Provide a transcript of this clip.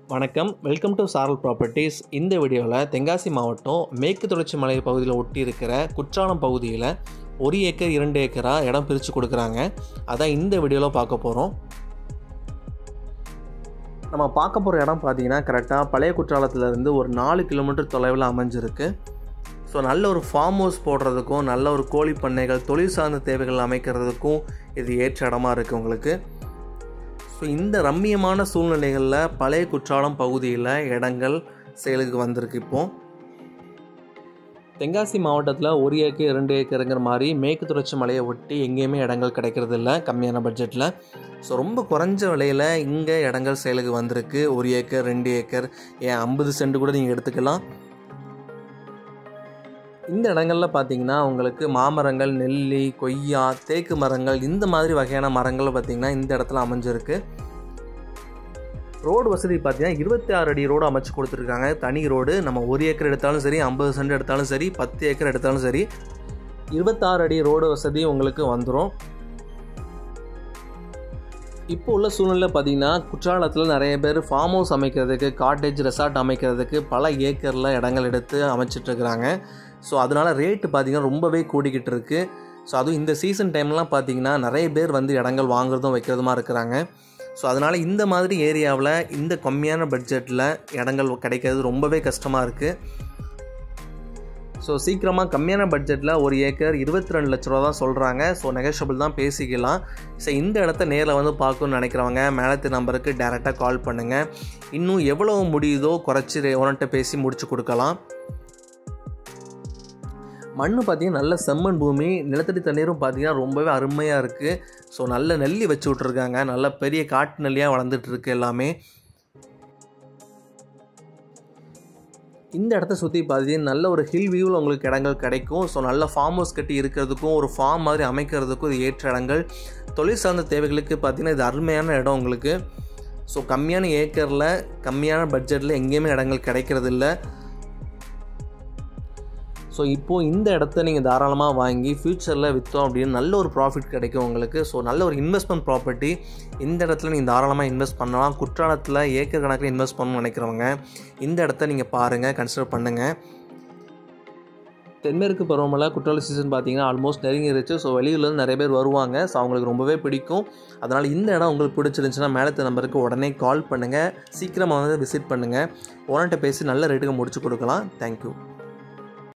வணக்கம், welcome to சாரல் properties. இந்த வீடியோவில் தென்காசி மாவட்டம் மேற்கு தொடர்ச்சி மலை பகுதியில் ஒட்டி இருக்கிற குற்றாலம் பகுதியில் 1 ஏக்கர் 2 ஏக்கராக இடம் பிரித்து கொடுக்குறாங்க. அதான் இந்த வீடியோவில் பார்க்க போகிறோம். நம்ம பார்க்க போகிற இடம் பார்த்திங்கன்னா கரெக்டாக பழைய குற்றாலத்திலேருந்து ஒரு 4 கிலோமீட்டர் தொலைவில் அமைஞ்சிருக்கு. ஸோ நல்ல ஒரு ஃபார்ம் ஹவுஸ் போடுறதுக்கும் நல்ல ஒரு கோழி பண்ணைகள் தொழில் சார்ந்த தேவைகள் அமைக்கிறதுக்கும் இது ஏற்ற இடமா இருக்குது உங்களுக்கு. ஸோ இந்த ரம்மியமான சூழ்நிலைகளில் பழைய குற்றாலம் பகுதியில் இடங்கள் சேலுக்கு வந்திருக்கு. இப்போது தென்காசி மாவட்டத்தில் 1 ஏக்கர் 2 ஏக்கருங்கிற மாதிரி மேற்கு தொடர்ச்சி மலையை ஒட்டி எங்கேயுமே இடங்கள் கிடைக்கிறது இல்லை கம்மியான பட்ஜெட்டில். ஸோ ரொம்ப குறைஞ்ச விலையில் இங்கே இடங்கள் சேலுக்கு வந்திருக்கு. 1 ஏக்கர் 2 ஏக்கர் ஏன் 50 சென்ட் கூட நீங்கள் எடுத்துக்கலாம். இந்த இடங்களில் பார்த்தீங்கன்னா உங்களுக்கு மாமரங்கள், நெல்லி, கொய்யா, தேக்கு மரங்கள் இந்த மாதிரி வகையான மரங்கள் பார்த்திங்கன்னா இந்த இடத்துல அமைஞ்சிருக்கு. ரோடு வசதி பார்த்திங்கன்னா 26 அடி ரோடு அமைச்சு கொடுத்துருக்காங்க. தனி ரோடு. நம்ம 1 ஏக்கர் எடுத்தாலும் சரி, 50 சென்ட் எடுத்தாலும் சரி, 10 ஏக்கர் எடுத்தாலும் சரி, 26 அடி ரோடு வசதி உங்களுக்கு வந்துடும். இப்போ உள்ள சூழ்நிலை பார்த்திங்கன்னா குற்றாலத்தில் நிறைய பேர் ஃபார்ம் ஹவுஸ் அமைக்கிறதுக்கு, காட்டேஜ் ரெசார்ட் அமைக்கிறதுக்கு பல ஏக்கரில் இடங்கள் எடுத்து அமைச்சிட்ருக்குறாங்க. ஸோ அதனால் ரேட்டு பார்த்திங்கன்னா ரொம்பவே கூடிக்கிட்டு இருக்குது. ஸோ அதுவும் இந்த சீசன் டைம்லாம் பார்த்திங்கன்னா நிறைய பேர் வந்து இடங்கள் வாங்குறதும் வைக்கிறதுமா இருக்கிறாங்க. ஸோ அதனால் இந்த மாதிரி ஏரியாவில் இந்த கம்மியான பட்ஜெட்டில் இடங்கள் கிடைக்கிறது ரொம்பவே கஷ்டமாக இருக்குது. ஸோ சீக்கிரமாக கம்மியான பட்ஜெட்டில் 1 ஏக்கர் 22 லட்ச ரூபா தான் சொல்கிறாங்க. ஸோ நெகோஷியபிள் தான், பேசிக்கலாம். ஸோ இந்த இடத்த நேரில் வந்து பார்க்கணுன்னு நினைக்கிறவங்க மேலத்து நம்பருக்கு டைரெக்டாக கால் பண்ணுங்கள். இன்னும் எவ்வளோ முடியுதோ குறைச்சி ஓனர்கிட்ட பேசி முடிச்சு கொடுக்கலாம். மண் பார்த்திங்கன்னா நல்ல செம்மண் பூமி, நிலத்தடி தண்ணீரும் பார்த்திங்கன்னா ரொம்பவே அருமையாக இருக்குது. ஸோ நல்ல நெல்லி வச்சு விட்ருக்காங்க. நல்ல பெரிய காட்டு நெல்லியாக வளர்ந்துட்டுருக்கு எல்லாமே. இந்த இடத்த சுற்றி பார்த்தீங்கன்னா நல்ல ஒரு ஹில் வியூவில் உங்களுக்கு இடங்கள் கிடைக்கும். ஸோ நல்ல ஃபார்ம் ஹவுஸ் கட்டி இருக்கிறதுக்கும் ஒரு ஃபார்ம் மாதிரி அமைக்கிறதுக்கும் இது ஏற்ற இடங்கள். தொழில் சார்ந்த தேவைகளுக்கு பார்த்திங்கன்னா இது அருமையான இடம் உங்களுக்கு. ஸோ கம்மியான ஏக்கரில் கம்மியான பட்ஜெட்டில் எங்கேயுமே இடங்கள் கிடைக்கிறது இல்லை. ஸோ இப்போது இந்த இடத்த நீங்கள் தாராளமாக வாங்கி ஃப்யூச்சரில் விற்றோம் அப்படின்னு நல்ல ஒரு ப்ராஃபிட் கிடைக்கும் உங்களுக்கு. ஸோ நல்ல ஒரு இன்வெஸ்ட்மெண்ட் ப்ராப்பர்ட்டி. இந்த இடத்துல நீங்கள் தாராளமாக இன்வெஸ்ட் பண்ணலாம். குற்றாலத்தில் ஏக்கர் கணக்கில் இன்வெஸ்ட் பண்ணணும்னு நினைக்கிறவங்க இந்த இடத்த நீங்கள் பாருங்கள், கன்சிடர் பண்ணுங்கள். தென்மேற்கு பருவமழை குற்றால சீசன் பார்த்திங்கன்னா ஆல்மோஸ்ட் நெருங்கிருச்சு. ஸோ வெளியூர்லேருந்து நிறைய பேர் வருவாங்க. ஸோ அவங்களுக்கு ரொம்பவே பிடிக்கும். அதனால் இந்த இடம் உங்களுக்கு பிடிச்சிருந்துச்சுன்னா மேலத்து நம்பருக்கு உடனே கால் பண்ணுங்கள். சீக்கிரமாக வந்து விசிட் பண்ணுங்கள். ஓனர்கிட்ட பேசி நல்ல ரேட்டுக்கு முடிச்சு கொடுக்கலாம். தேங்க்யூ.